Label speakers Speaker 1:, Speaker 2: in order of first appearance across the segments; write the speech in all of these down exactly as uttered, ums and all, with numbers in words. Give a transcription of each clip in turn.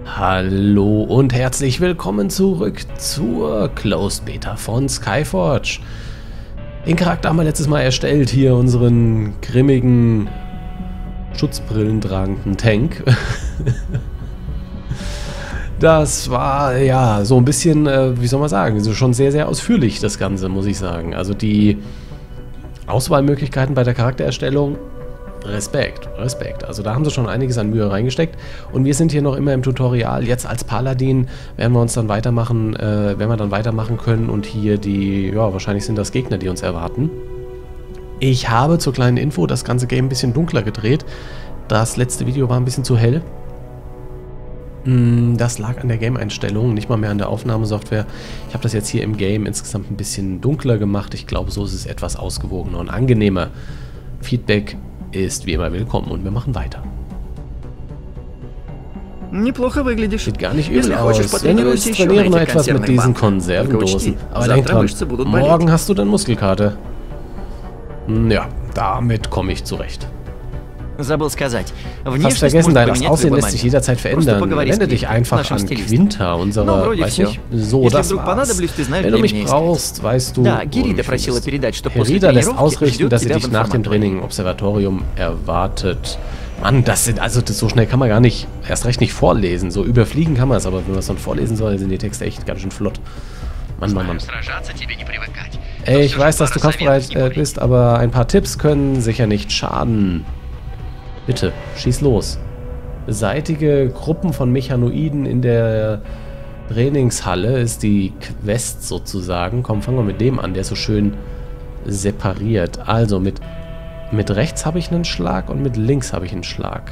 Speaker 1: Hallo und herzlich willkommen zurück zur Closed Beta von Skyforge. Den Charakter haben wir letztes Mal erstellt, hier unseren grimmigen, Schutzbrillen tragenden Tank. Das war ja so ein bisschen, äh, wie soll man sagen, so schon sehr, sehr ausführlich das Ganze, muss ich sagen. Also die Auswahlmöglichkeiten bei der Charaktererstellung, Respekt, Respekt. Also da haben sie schon einiges an Mühe reingesteckt. Und wir sind hier noch immer im Tutorial. Jetzt als Paladin werden wir uns dann weitermachen, äh, werden wir dann weitermachen können. Und hier die, ja, wahrscheinlich sind das Gegner, die uns erwarten. Ich habe zur kleinen Info das ganze Game ein bisschen dunkler gedreht. Das letzte Video war ein bisschen zu hell. Das lag an der Game-Einstellung, nicht mal mehr an der Aufnahmesoftware. Ich habe das jetzt hier im Game insgesamt ein bisschen dunkler gemacht. Ich glaube, so ist es etwas ausgewogener und angenehmer. Feedback ist wie immer willkommen und wir machen weiter. Sieht gar nicht übel aus. Wenn du willst, trainiere noch etwas mit diesen Konservendosen. Aber denk dran, morgen hast du dann Muskelkater. Ja, damit komme ich zurecht. Fast vergessen, dein Aussehen lässt sich jederzeit verändern. Wende dich einfach an Quinta, unserer, weiß nicht, so, das war's. Wenn du mich brauchst, weißt du, Herida lässt ausrichten, dass sie dich nach dem Training im Observatorium erwartet. Mann, das sind, also das, so schnell kann man gar nicht, erst recht nicht vorlesen. So überfliegen kann man es, aber wenn man es dann vorlesen soll, sind die Texte echt ganz schön flott. Mann, Mann, Mann. Ey, ich weiß, dass du kampfbereit äh, bist, aber ein paar Tipps können sicher nicht schaden. Bitte, schieß los. Beseitige Gruppen von Mechanoiden in der Trainingshalle ist die Quest sozusagen. Komm, fangen wir mit dem an, der ist so schön separiert. Also mit, mit rechts habe ich einen Schlag und mit links habe ich einen Schlag.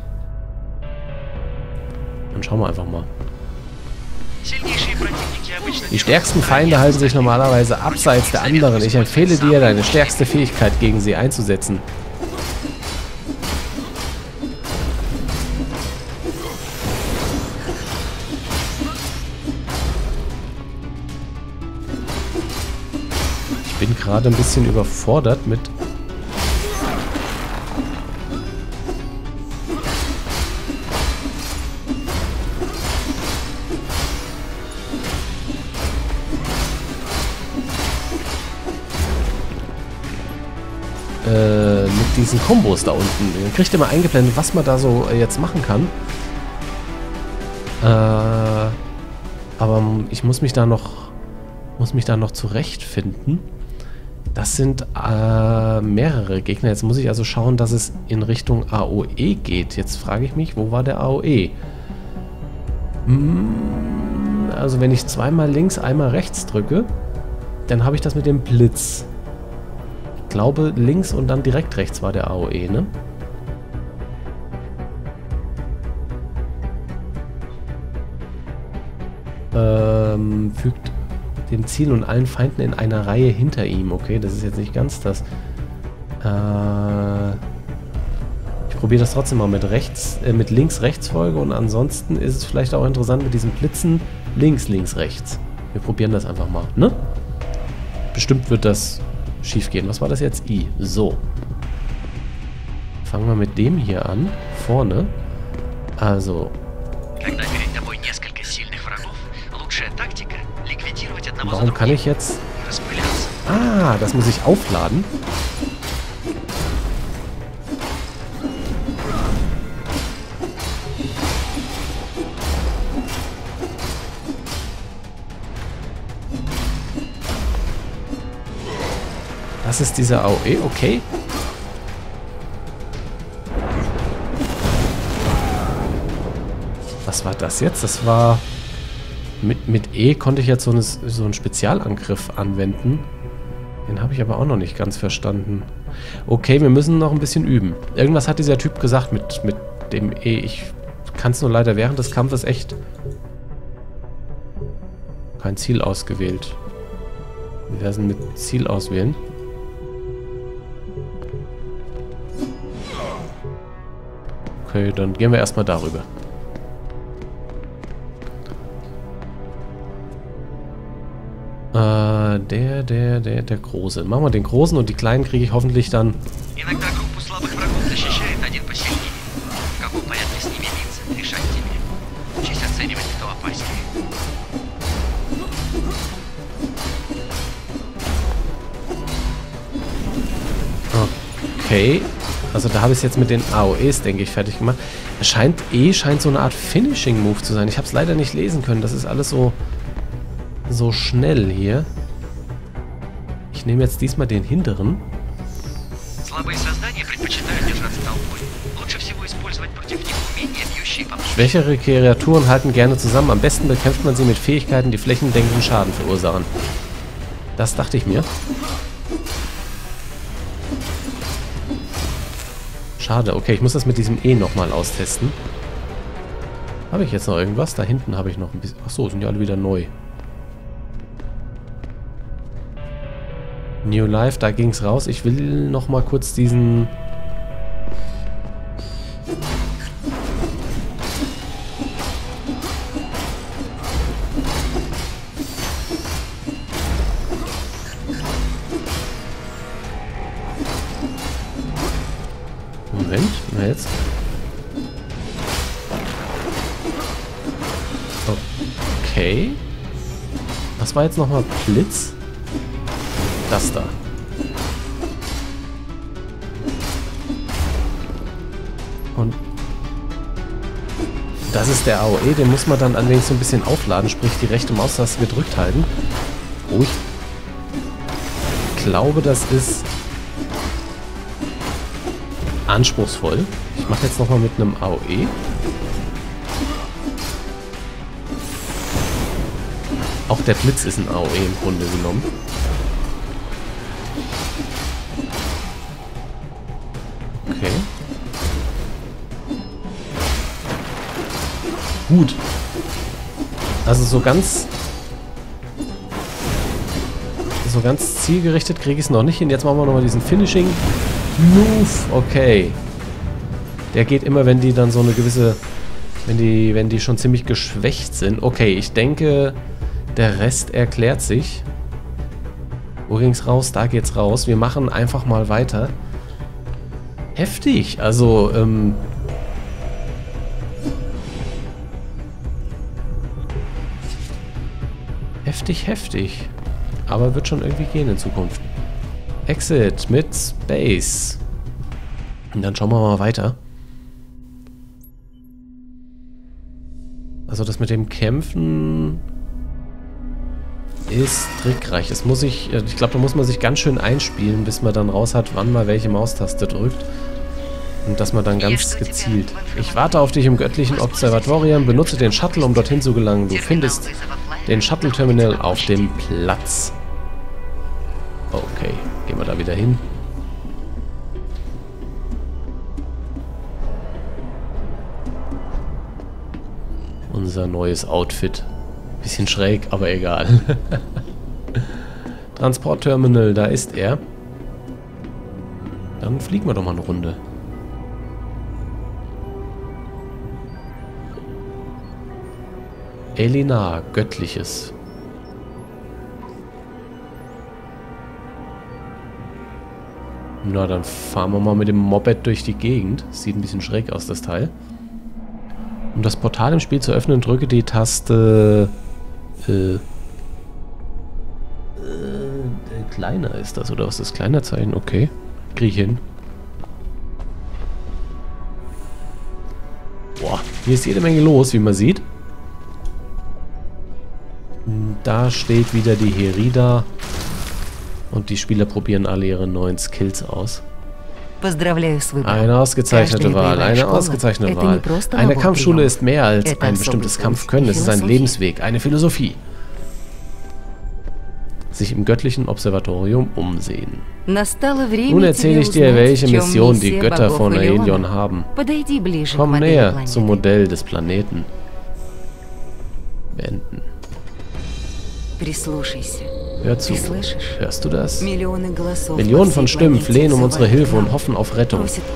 Speaker 1: Dann schauen wir einfach mal. Die stärksten Feinde halten sich normalerweise abseits der anderen. Ich empfehle dir, deine stärkste Fähigkeit gegen sie einzusetzen. Ich bin gerade ein bisschen überfordert mit... Äh, mit diesen Kombos da unten. Man kriegt immer eingeblendet, was man da so äh, jetzt machen kann. Äh, aber ich muss mich da noch... muss mich da noch zurechtfinden. Das sind äh, mehrere Gegner. Jetzt muss ich also schauen, dass es in Richtung A O E geht. Jetzt frage ich mich, wo war der A O E? Hm, also wenn ich zweimal links, einmal rechts drücke, dann habe ich das mit dem Blitz. Ich glaube, links und dann direkt rechts war der A O E, ne? Ähm, fügt dem Ziel und allen Feinden in einer Reihe hinter ihm. Okay, das ist jetzt nicht ganz das. Äh, ich probiere das trotzdem mal mit rechts, äh, mit links-rechts-Folge und ansonsten ist es vielleicht auch interessant mit diesem Blitzen links-links-rechts. Wir probieren das einfach mal, ne? Bestimmt wird das schief gehen. Was war das jetzt? I. So. Fangen wir mit dem hier an. Vorne. Also. Warum kann ich jetzt... Ah, das muss ich aufladen. Das ist dieser A O E, okay. Was war das jetzt? Das war... Mit, mit E konnte ich jetzt so, eine, so einen Spezialangriff anwenden. Den habe ich aber auch noch nicht ganz verstanden. Okay, wir müssen noch ein bisschen üben. Irgendwas hat dieser Typ gesagt mit, mit dem E. Ich kann es nur leider während des Kampfes echt... Kein Ziel ausgewählt. Wie wäre es denn mit Ziel auswählen? Okay, dann gehen wir erstmal darüber. Äh, der, der, der, der Große. Machen wir den Großen und die Kleinen kriege ich hoffentlich dann... Okay. Also da habe ich es jetzt mit den A O Es, denke ich, fertig gemacht. Es scheint, E scheint so eine Art Finishing-Move zu sein. Ich habe es leider nicht lesen können. Das ist alles so, so schnell hier. Ich nehme jetzt diesmal den hinteren. Schwächere Kreaturen halten gerne zusammen. Am besten bekämpft man sie mit Fähigkeiten, die flächendeckenden Schaden verursachen. Das dachte ich mir. Schade. Okay, ich muss das mit diesem E nochmal austesten. Habe ich jetzt noch irgendwas? Da hinten habe ich noch ein bisschen... Achso, sind ja alle wieder neu. New Life, da ging es raus. Ich will noch mal kurz diesen... Moment, na jetzt. Okay. Was war jetzt nochmal Blitz? Das da. Und das ist der A O E, den muss man dann allerdings so ein bisschen aufladen, sprich die rechte Maustaste gedrückt halten. Oh, ich glaube, das ist anspruchsvoll. Ich mache jetzt nochmal mit einem A O E. Auch der Blitz ist ein A O E im Grunde genommen. Okay. Gut. Also so ganz... So ganz zielgerichtet kriege ich es noch nicht hin. Jetzt machen wir nochmal diesen Finishing Move. Okay. Der geht immer, wenn die dann so eine gewisse... Wenn die, wenn die schon ziemlich geschwächt sind. Okay, ich denke, der Rest erklärt sich. Wo ging's raus? Da geht's raus. Wir machen einfach mal weiter. Heftig. Also, ähm... Heftig, heftig. Aber wird schon irgendwie gehen in Zukunft. Exit mit Space. Und dann schauen wir mal weiter. Also das mit dem Kämpfen ist trickreich. Das muss ich, ich glaube, da muss man sich ganz schön einspielen, bis man dann raus hat, wann man welche Maustaste drückt. Und dass man dann ganz gezielt. Ich warte auf dich im göttlichen Observatorium. Benutze den Shuttle, um dorthin zu gelangen. Du findest den Shuttle-Terminal auf dem Platz. Okay, gehen wir da wieder hin. Unser neues Outfit. Bisschen schräg, aber egal. Transportterminal, da ist er. Dann fliegen wir doch mal eine Runde. Elena, Göttliches. Na, dann fahren wir mal mit dem Moped durch die Gegend. Sieht ein bisschen schräg aus, das Teil. Um das Portal im Spiel zu öffnen, drücke die Taste... Äh... äh kleiner ist das, oder was ist das kleiner Zeichen? Okay. Krieg ich hin. Boah, hier ist jede Menge los, wie man sieht. Da steht wieder die Herida. Und die Spieler probieren alle ihre neuen Skills aus. Eine ausgezeichnete Wahl, eine ausgezeichnete Wahl. Eine Kampfschule ist mehr als ein bestimmtes Kampfkönnen, es ist ein Lebensweg, eine Philosophie. Sich im göttlichen Observatorium umsehen. Nun erzähle ich dir, welche Mission die Götter von Aelion haben. Komm näher zum Modell des Planeten. Wenden. Hör zu. Hörst du das? Millionen von Stimmen flehen um unsere Hilfe und hoffen auf Rettung.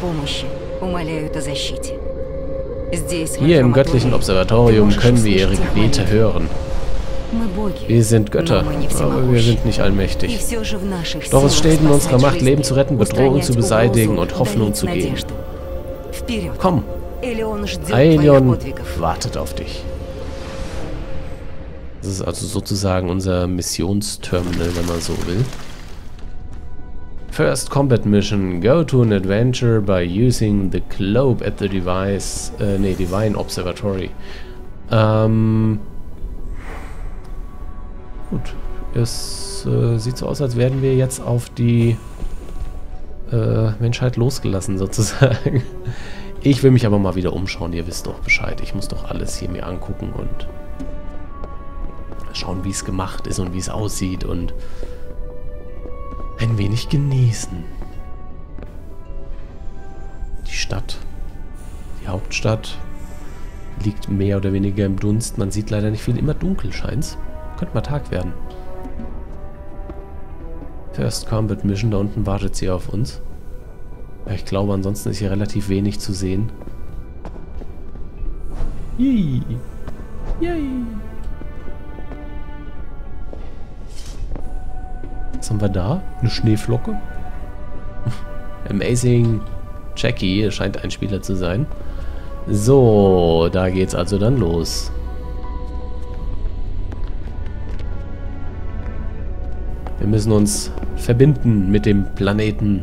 Speaker 1: Hier im göttlichen Observatorium können wir ihre Gebete hören. Wir sind Götter, aber wir sind nicht allmächtig. Doch es steht in unserer Macht, Leben zu retten, Bedrohungen zu beseitigen und Hoffnung zu geben. Komm, Aelion wartet auf dich. Das ist also sozusagen unser Missionsterminal, wenn man so will. First Combat Mission. Go to an adventure by using the globe at the device, äh, nee, Divine Observatory. Ähm, gut. Es äh, sieht so aus, als werden wir jetzt auf die äh, Menschheit losgelassen, sozusagen. Ich will mich aber mal wieder umschauen, ihr wisst doch Bescheid. Ich muss doch alles hier mir angucken und schauen, wie es gemacht ist und wie es aussieht und ein wenig genießen. Die Stadt, die Hauptstadt, liegt mehr oder weniger im Dunst. Man sieht leider nicht viel. Immer dunkel scheint's. Könnte mal Tag werden. First Combat Mission. Da unten wartet sie auf uns. Ich glaube, ansonsten ist hier relativ wenig zu sehen. Yay. Yay. Was haben wir da? Eine Schneeflocke? Amazing Jackie, scheint ein Spieler zu sein. So, da geht's also dann los. Wir müssen uns verbinden mit dem Planeten.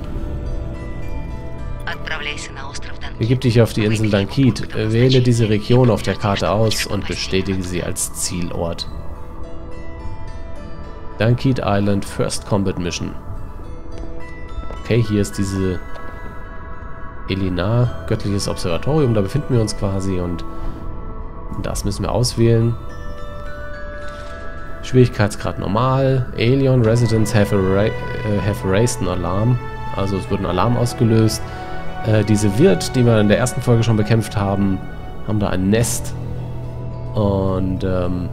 Speaker 1: Begib dich auf die Insel Dankit. Wähle diese Region auf der Karte aus und bestätige sie als Zielort. Dankit Island First Combat Mission. Okay, hier ist diese Elina, göttliches Observatorium. Da befinden wir uns quasi und das müssen wir auswählen. Schwierigkeitsgrad normal. Alien Residents have, uh, have raised an alarm. Also es wurde ein Alarm ausgelöst. Äh, diese Wirt, die wir in der ersten Folge schon bekämpft haben, haben da ein Nest. Und ähm,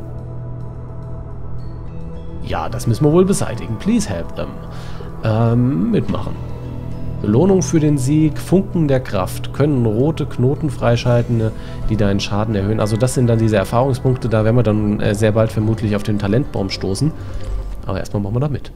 Speaker 1: ja, das müssen wir wohl beseitigen. Please help them. Ähm, mitmachen. Belohnung für den Sieg. Funken der Kraft. Können rote Knoten freischalten, die deinen Schaden erhöhen. Also das sind dann diese Erfahrungspunkte. Da werden wir dann äh, sehr bald vermutlich auf den Talentbaum stoßen. Aber erstmal machen wir da mit.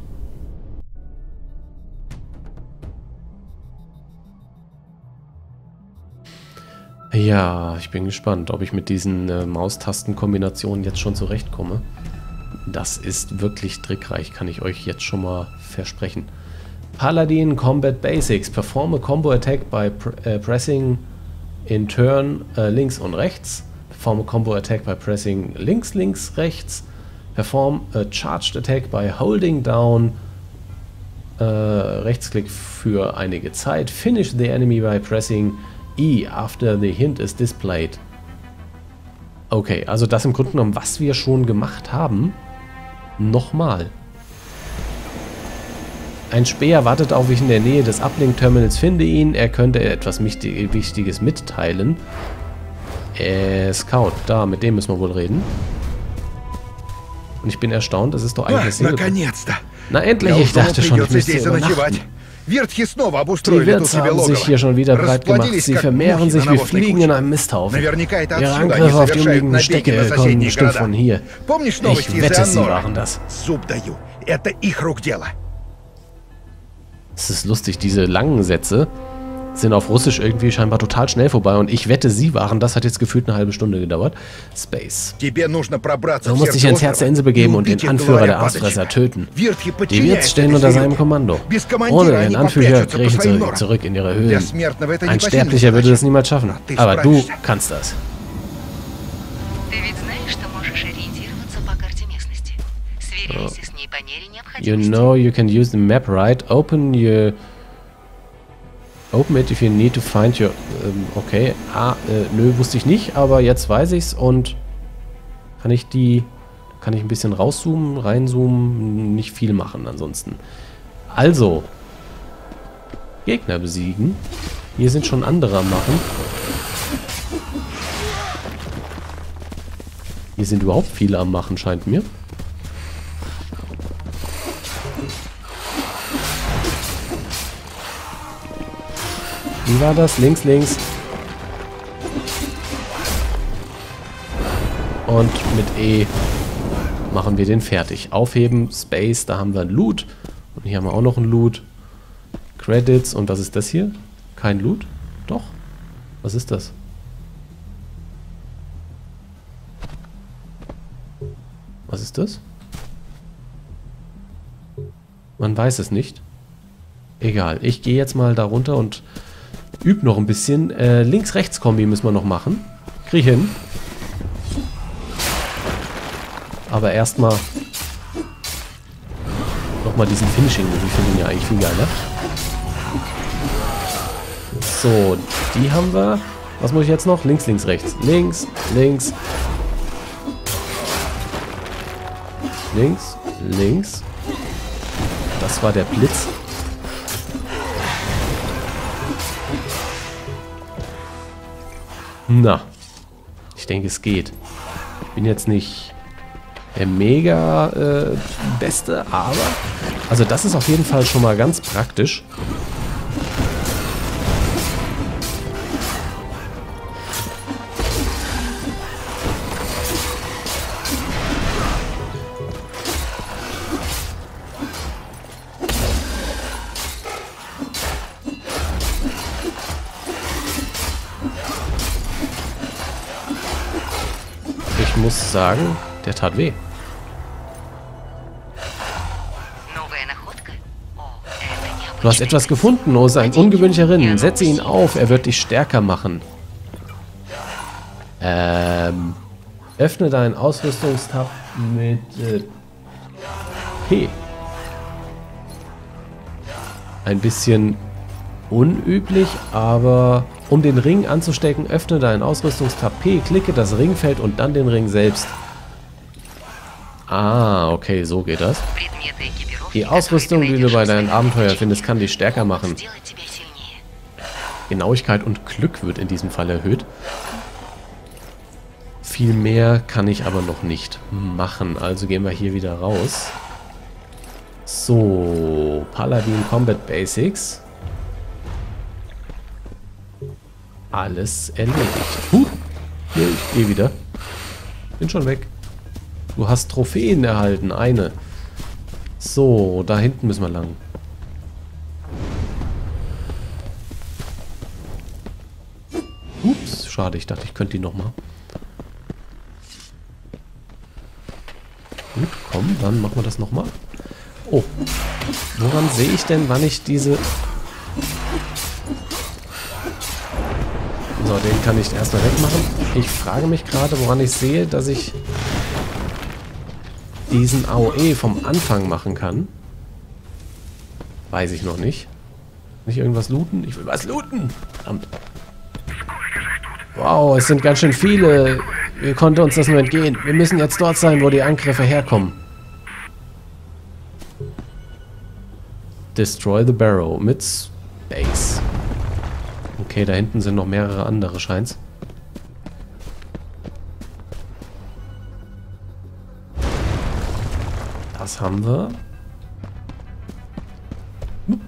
Speaker 1: Ja, ich bin gespannt, ob ich mit diesen äh, Maustastenkombinationen jetzt schon zurechtkomme. Das ist wirklich trickreich, kann ich euch jetzt schon mal versprechen. Paladin Combat Basics. Perform a combo attack by pr äh, pressing in turn äh, links und rechts. Perform a combo attack by pressing links, links, rechts. Perform a charged attack by holding down äh, Rechtsklick für einige Zeit. Finish the enemy by pressing E after the hint is displayed. Okay, also das im Grunde genommen, was wir schon gemacht haben, nochmal. Ein Späher wartet auf mich in der Nähe des Uplink-Terminals. Finde ihn. Er könnte etwas Wichtiges mitteilen. Äh, Scout. Da, mit dem müssen wir wohl reden. Und ich bin erstaunt. Das ist doch eigentlich das
Speaker 2: Наконец-то!
Speaker 1: Na endlich, ich dachte schon, ich müsste übernachten. Die Wirte haben sich hier schon wieder breit gemacht. Sie vermehren sich wie Fliegen in einem Misthaufen. Ihre Angriffe auf die umliegenden Städte kommen bestimmt von hier. Ich wette, sie waren das. Es ist lustig, diese langen Sätze sind auf Russisch irgendwie scheinbar total schnell vorbei und ich wette, sie waren, das hat jetzt gefühlt eine halbe Stunde gedauert. Space. Du musst dich ins Herz der Insel begeben und den Anführer der Aasfresser töten. Die Wirts stehen unter seinem Kommando. Ohne ihren Anführer kriechen sie zurück in ihre Höhlen. Ein Sterblicher würde das niemals schaffen, aber du kannst das. Oh. You know you can use the map, right? Open your... Open it if you need to find your... Ähm, okay. Ah, äh, nö, wusste ich nicht, aber jetzt weiß ich's und kann ich die... Kann ich ein bisschen rauszoomen, reinzoomen, nicht viel machen ansonsten. Also. Gegner besiegen. Hier sind schon andere am Machen. Hier sind überhaupt viele am Machen, scheint mir. Wie war das? Links, links. Und mit E machen wir den fertig. Aufheben, Space, da haben wir ein Loot. Und hier haben wir auch noch ein Loot. Credits. Und was ist das hier? Kein Loot? Doch. Was ist das? Was ist das? Man weiß es nicht. Egal. Ich gehe jetzt mal da runter und übe noch ein bisschen. Äh, Links-Rechts-Kombi müssen wir noch machen. Krieg ich hin. Aber erstmal nochmal diesen Finishing-Move. Ich finde ihn ja eigentlich viel geiler. So, die haben wir. Was muss ich jetzt noch? Links, links, rechts. Links, links. Links, links. Das war der Blitz. Na, ich denke, es geht. Ich bin jetzt nicht der mega äh, Beste, aber... Also das ist auf jeden Fall schon mal ganz praktisch. Ich muss sagen, der tat weh. Du hast etwas gefunden, Osa, ein ungewöhnlicher Rinnen. Setze ihn auf, er wird dich stärker machen. Ähm, öffne deinen Ausrüstungstab mit äh, P. Ein bisschen unüblich, aber um den Ring anzustecken, öffne deinen Ausrüstungstab P, klicke das Ringfeld und dann den Ring selbst. Ah, okay, so geht das. Die Ausrüstung, die du bei deinen Abenteuern findest, kann dich stärker machen. Genauigkeit und Glück wird in diesem Fall erhöht. Viel mehr kann ich aber noch nicht machen. Also gehen wir hier wieder raus. So, Paladin Combat Basics. Alles erledigt. Huh, hier, ich gehe wieder. Bin schon weg. Du hast Trophäen erhalten, eine. So, da hinten müssen wir lang. Ups, schade, ich dachte, ich könnte die nochmal. Gut, komm, dann machen wir das nochmal. Oh, woran sehe ich denn, wann ich diese... So, den kann ich erstmal wegmachen. Ich frage mich gerade, woran ich sehe, dass ich diesen A O E vom Anfang machen kann. Weiß ich noch nicht. Nicht irgendwas looten? Ich will was looten! Verdammt. Wow, es sind ganz schön viele. Wie konnte uns das nur entgehen? Wir müssen jetzt dort sein, wo die Angriffe herkommen. Destroy the Barrow mit Space. Okay, da hinten sind noch mehrere andere, scheint's. Das haben wir. Hm.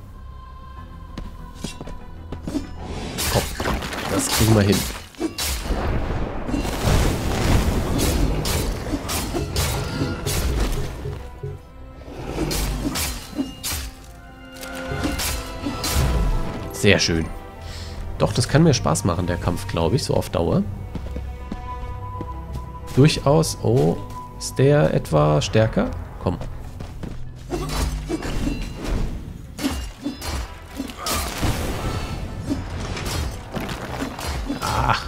Speaker 1: Komm, das kriegen wir hin. Sehr schön. Doch, das kann mir Spaß machen, der Kampf, glaube ich, so auf Dauer. Durchaus. Oh, ist der etwa stärker? Komm. Ach.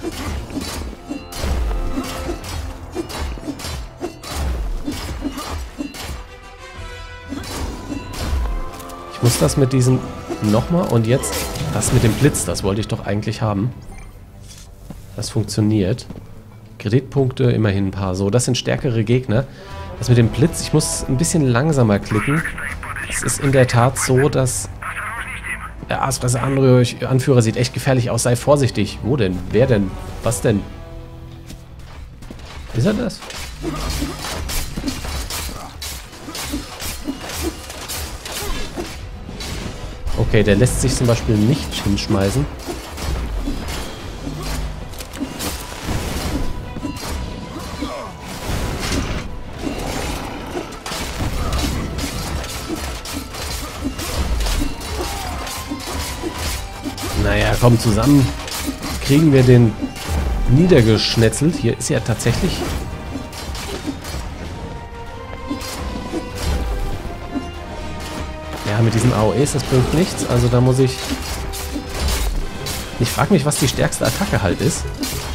Speaker 1: Ich muss das mit diesem nochmal und jetzt das mit dem Blitz, das wollte ich doch eigentlich haben. Das funktioniert. Kreditpunkte, immerhin ein paar. So, das sind stärkere Gegner. Das mit dem Blitz, ich muss ein bisschen langsamer klicken. Es ist in der Tat so, dass der Aasfresser-Anführer sieht echt gefährlich aus. Sei vorsichtig. Wo denn? Wer denn? Was denn? Ist er das? Okay, der lässt sich zum Beispiel nicht hinschmeißen. Naja, komm, zusammen kriegen wir den niedergeschnetzelt. Hier ist ja tatsächlich... Der mit diesen A O Es, das bringt nichts. Also da muss ich... Ich frage mich, was die stärkste Attacke halt ist.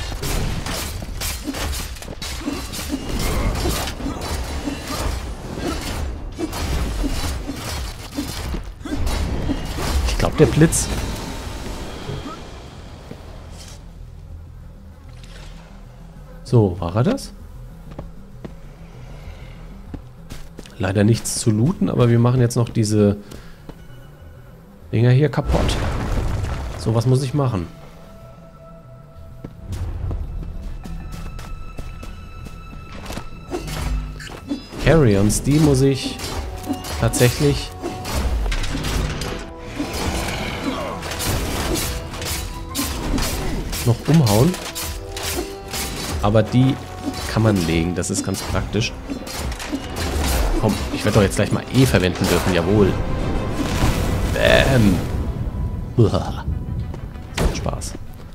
Speaker 1: Ich glaube, der Blitz. So, war er das? Leider nichts zu looten, aber wir machen jetzt noch diese Dinger hier kaputt. So, was muss ich machen? Carrions, die muss ich tatsächlich noch umhauen. Aber die kann man legen, das ist ganz praktisch. Komm, ich werde doch jetzt gleich mal E verwenden dürfen, jawohl. Bäm. Uah. So, Spaß.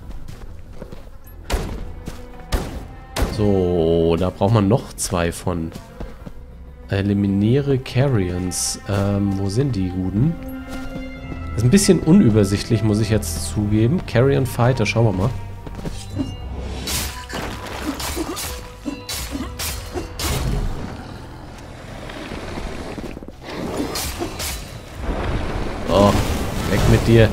Speaker 1: So, da braucht man noch zwei von. Eliminiere Carrions. Ähm, wo sind die Guten? Das ist ein bisschen unübersichtlich, muss ich jetzt zugeben. Carrion Fighter, schauen wir mal. Oh, weg mit dir.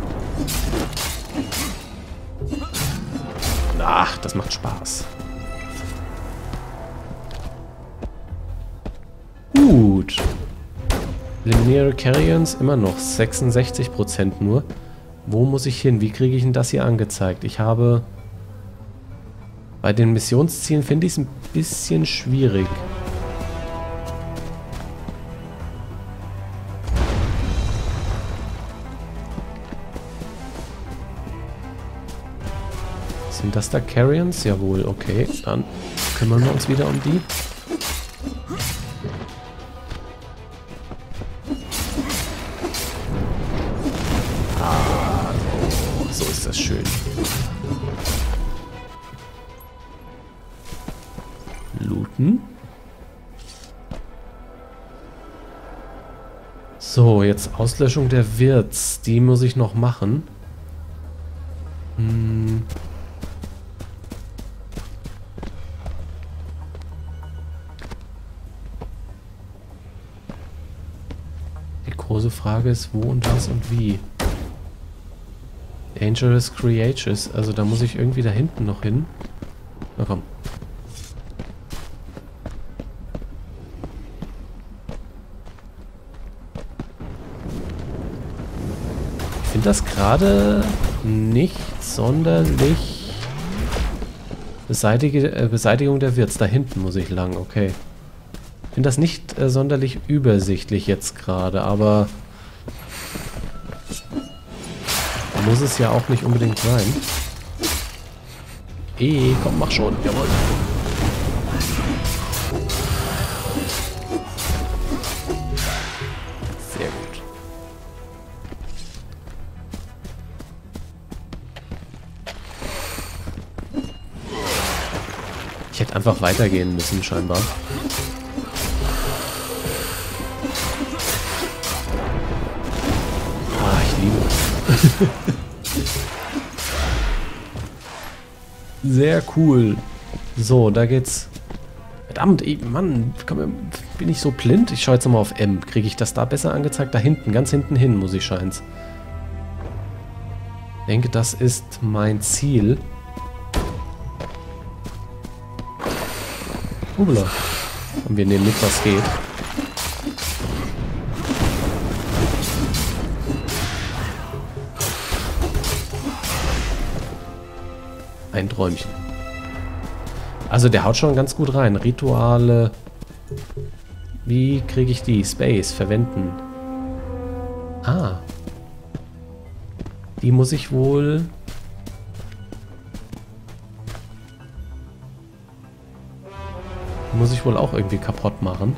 Speaker 1: Ach, das macht Spaß. Gut. Eliminiere Carrions immer noch. sechsundsechzig Prozent nur. Wo muss ich hin? Wie kriege ich denn das hier angezeigt? Ich habe... Bei den Missionszielen finde ich es ein bisschen schwierig. Sind das da Carrions? Jawohl, okay. Dann kümmern wir uns wieder um die. Ah, so, so ist das schön. Looten. So, jetzt Auslöschung der Wirts. Die muss ich noch machen. Hm... Große Frage ist, wo und was und wie. Dangerous Creatures. Also da muss ich irgendwie da hinten noch hin. Na komm. Ich finde das gerade nicht sonderlich... Beseitige, äh, Beseitigung der Wirts. Da hinten muss ich lang, okay. Ich finde das nicht äh, sonderlich übersichtlich jetzt gerade, aber muss es ja auch nicht unbedingt sein. Eh, komm, mach schon. Jawohl. Sehr gut. Ich hätte einfach weitergehen müssen, scheinbar. Sehr cool. So, da geht's. Verdammt, ey, Mann, komm, bin ich so blind? Ich schaue jetzt nochmal auf M. Kriege ich das da besser angezeigt? Da hinten, ganz hinten hin, muss ich scheint's. Ich denke, das ist mein Ziel. Hubla. Und wir nehmen mit, was geht. Ein Träumchen. Also der haut schon ganz gut rein. Rituale. Wie kriege ich die? Space verwenden. Ah. Die muss ich wohl... Die muss ich wohl auch irgendwie kaputt machen.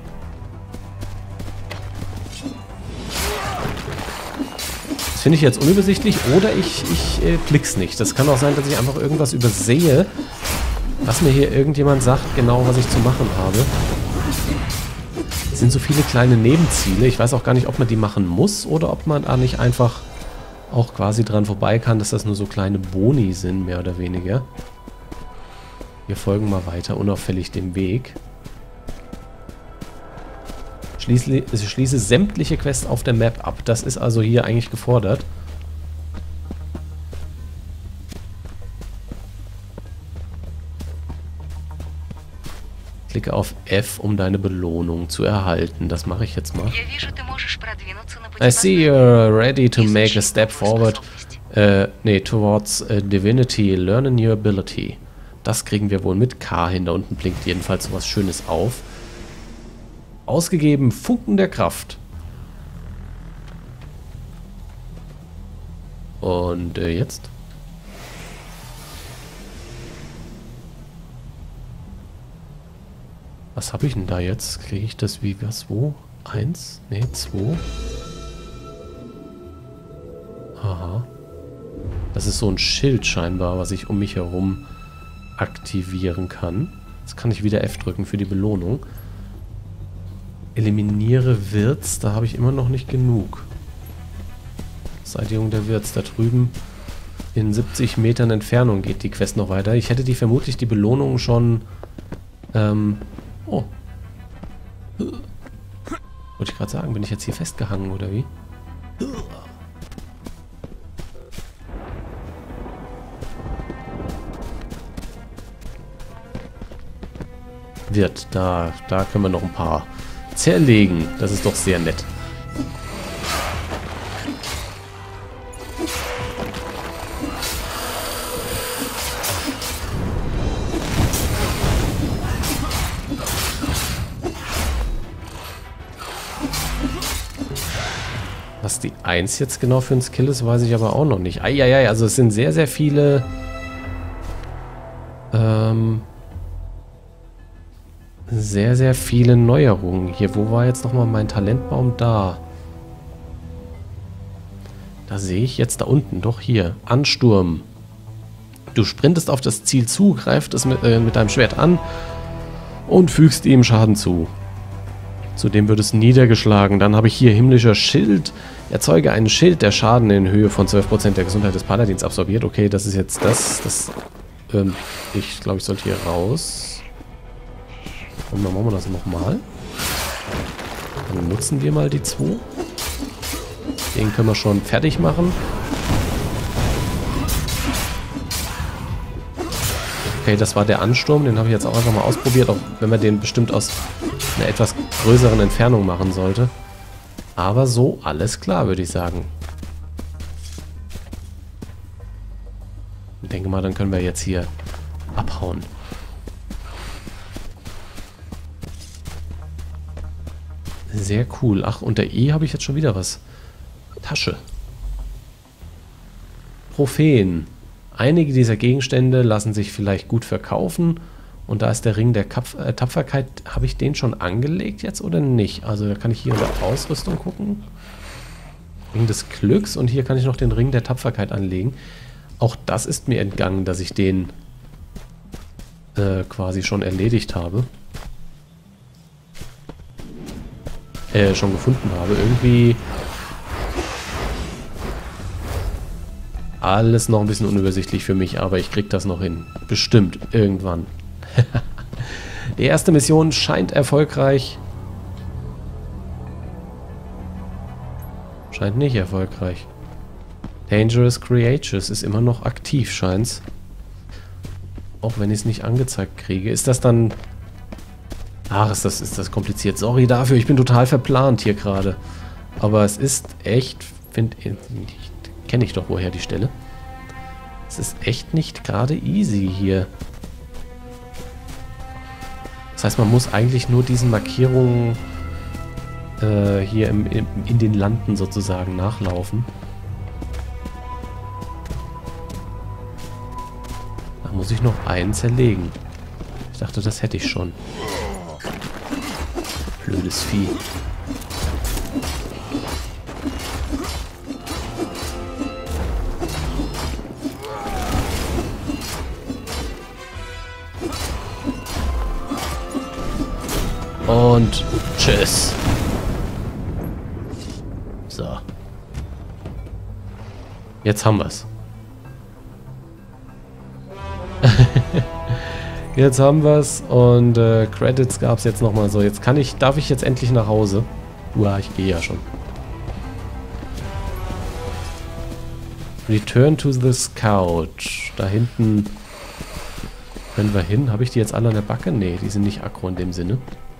Speaker 1: Finde ich jetzt unübersichtlich oder ich, ich äh, blick's nicht. Das kann auch sein, dass ich einfach irgendwas übersehe, was mir hier irgendjemand sagt, genau was ich zu machen habe. Es sind so viele kleine Nebenziele. Ich weiß auch gar nicht, ob man die machen muss oder ob man da nicht einfach auch quasi dran vorbei kann, dass das nur so kleine Boni sind, mehr oder weniger. Wir folgen mal weiter, unauffällig dem Weg. Schließe, schließe sämtliche Quests auf der Map ab. Das ist also hier eigentlich gefordert. Klicke auf F, um deine Belohnung zu erhalten. Das mache ich jetzt mal. I see you're ready to make a step forward. Äh, nee, towards uh, divinity. Learn a new ability. Das kriegen wir wohl mit K hin. Da unten blinkt jedenfalls sowas Schönes auf. Ausgegeben, Funken der Kraft. Und äh, jetzt? Was habe ich denn da jetzt? Kriege ich das wie was? Wo? Eins? Ne, zwei. Aha. Das ist so ein Schild scheinbar, was ich um mich herum aktivieren kann. Jetzt kann ich wieder F drücken für die Belohnung. Eliminiere Wirts, da habe ich immer noch nicht genug. Beseitigung der Wirts, da drüben in siebzig Metern Entfernung geht die Quest noch weiter. Ich hätte die vermutlich die Belohnung schon... Ähm, oh. Wollte ich gerade sagen, bin ich jetzt hier festgehangen oder wie? Wirt, da, da können wir noch ein paar zerlegen. Das ist doch sehr nett. Was die eins jetzt genau für ein Skill ist, weiß ich aber auch noch nicht. Eieiei, also es sind sehr, sehr viele... Ähm... Sehr, sehr viele Neuerungen hier. Wo war jetzt nochmal mein Talentbaum? Da. Da sehe ich jetzt da unten. Doch hier. Ansturm. Du sprintest auf das Ziel zu, greifst es mit, äh, mit deinem Schwert an und fügst ihm Schaden zu. Zudem wird es niedergeschlagen. Dann habe ich hier himmlischer Schild. Erzeuge einen Schild, der Schaden in Höhe von zwölf Prozent der Gesundheit des Paladins absorbiert. Okay, das ist jetzt das. das ähm, ich glaube, ich sollte hier raus. Und dann machen wir das nochmal. Dann nutzen wir mal die zwei. Den können wir schon fertig machen. Okay, das war der Ansturm. Den habe ich jetzt auch einfach mal ausprobiert. Auch wenn man den bestimmt aus einer etwas größeren Entfernung machen sollte. Aber so alles klar, würde ich sagen. Ich denke mal, dann können wir jetzt hier abhauen. Sehr cool. Ach, unter E habe ich jetzt schon wieder was. Tasche. Trophäen. Einige dieser Gegenstände lassen sich vielleicht gut verkaufen. Und da ist der Ring der Kapf äh, Tapferkeit. Habe ich den schon angelegt jetzt oder nicht? Also da kann ich hier unter Ausrüstung gucken. Ring des Glücks. Und hier kann ich noch den Ring der Tapferkeit anlegen. Auch das ist mir entgangen, dass ich den äh, quasi schon erledigt habe. Äh, schon gefunden habe. Irgendwie alles noch ein bisschen unübersichtlich für mich, aber ich krieg das noch hin. Bestimmt. Irgendwann. Die erste Mission scheint erfolgreich. Scheint nicht erfolgreich. Dangerous Creatures ist immer noch aktiv, scheint's. Auch wenn ich es nicht angezeigt kriege. Ist das dann... Ach, ist das, ist das kompliziert. Sorry dafür, ich bin total verplant hier gerade. Aber es ist echt, finde ich, kenne ich doch woher die Stelle. Es ist echt nicht gerade easy hier. Das heißt, man muss eigentlich nur diesen Markierungen äh, hier im, im, in den Landen sozusagen nachlaufen. Da muss ich noch einen zerlegen. Ich dachte, das hätte ich schon. Blödes Vieh. Und tschüss. So. Jetzt haben wir's. Jetzt haben wir's und äh, Credits gab's jetzt nochmal so. Jetzt kann ich, darf ich jetzt endlich nach Hause? Uah, ich gehe ja schon. Return to the Scout. Da hinten können wir hin. Habe ich die jetzt alle an der Backe? Nee, die sind nicht aggro in dem Sinne.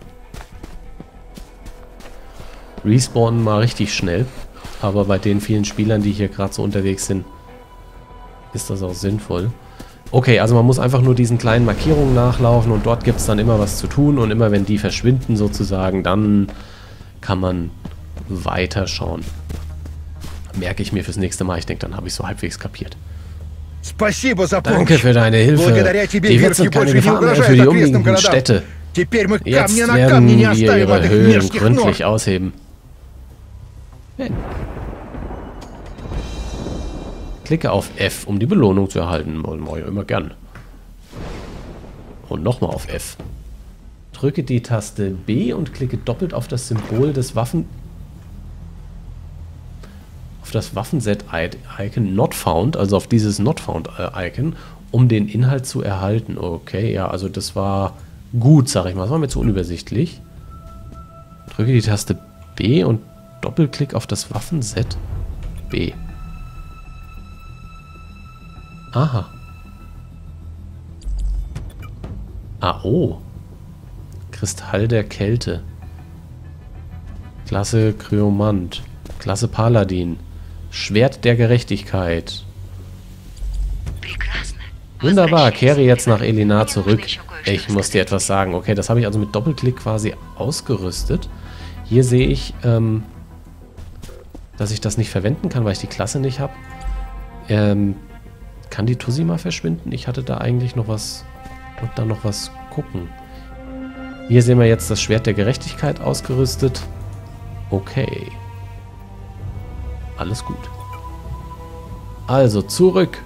Speaker 1: Respawnen mal richtig schnell. Aber bei den vielen Spielern, die hier gerade so unterwegs sind, ist das auch sinnvoll. Okay, also man muss einfach nur diesen kleinen Markierungen nachlaufen und dort gibt es dann immer was zu tun. Und immer wenn die verschwinden sozusagen, dann kann man weiterschauen. Merke ich mir fürs nächste Mal. Ich denke, dann habe ich so halbwegs kapiert. Danke für deine Hilfe. Die Witz sind keine Gefahr mehr für die umliegenden Städte. Jetzt werden wir ihre Höhlen gründlich ausheben. Hey. Klicke auf F, um die Belohnung zu erhalten. Mache ich immer gern. Und nochmal auf F. Drücke die Taste B und klicke doppelt auf das Symbol des Waffen... auf das Waffenset-Icon Not Found, also auf dieses Not Found-Icon, um den Inhalt zu erhalten. Okay, ja, also das war gut, sag ich mal. Das war mir zu unübersichtlich. Drücke die Taste B und Doppelklick auf das Waffenset B. Aha. Ah, oh. Kristall der Kälte. Klasse Kryomant. Klasse Paladin. Schwert der Gerechtigkeit. Wunderbar, kehre jetzt nach Elina zurück. Ich muss dir etwas sagen. Okay, das habe ich also mit Doppelklick quasi ausgerüstet. Hier sehe ich, ähm, dass ich das nicht verwenden kann, weil ich die Klasse nicht habe. Ähm, kann die Tussi mal verschwinden? Ich hatte da eigentlich noch was, und da noch was gucken. Hier sehen wir jetzt das Schwert der Gerechtigkeit ausgerüstet. Okay. Alles gut. Also zurück.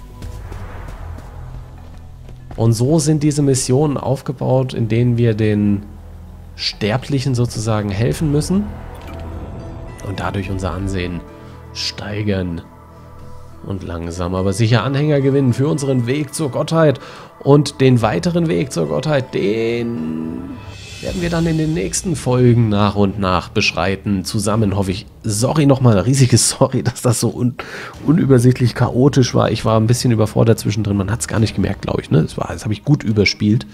Speaker 1: Und so sind diese Missionen aufgebaut, in denen wir den Sterblichen sozusagen helfen müssen und dadurch unser Ansehen steigern und langsam aber sicher Anhänger gewinnen für unseren Weg zur Gottheit. Und den weiteren Weg zur Gottheit, den werden wir dann in den nächsten Folgen nach und nach beschreiten. Zusammen hoffe ich. Sorry nochmal, riesiges Sorry, dass das so un unübersichtlich chaotisch war. Ich war ein bisschen überfordert zwischendrin. Man hat es gar nicht gemerkt, glaube ich. Ne? Das, das habe ich gut überspielt.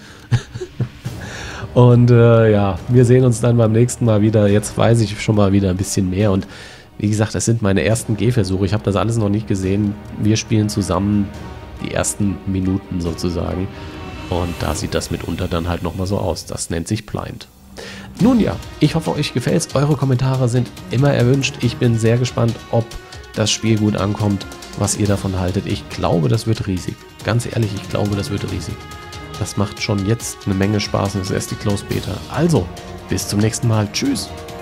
Speaker 1: Und äh, ja, wir sehen uns dann beim nächsten Mal wieder. Jetzt weiß ich schon mal wieder ein bisschen mehr. Und wie gesagt, das sind meine ersten Gehversuche. Ich habe das alles noch nicht gesehen. Wir spielen zusammen die ersten Minuten sozusagen. Und da sieht das mitunter dann halt nochmal so aus. Das nennt sich Blind. Nun ja, ich hoffe, euch gefällt's. Eure Kommentare sind immer erwünscht. Ich bin sehr gespannt, ob das Spiel gut ankommt, was ihr davon haltet. Ich glaube, das wird riesig. Ganz ehrlich, ich glaube, das wird riesig. Das macht schon jetzt eine Menge Spaß und das ist erst die Close Beta. Also, bis zum nächsten Mal. Tschüss.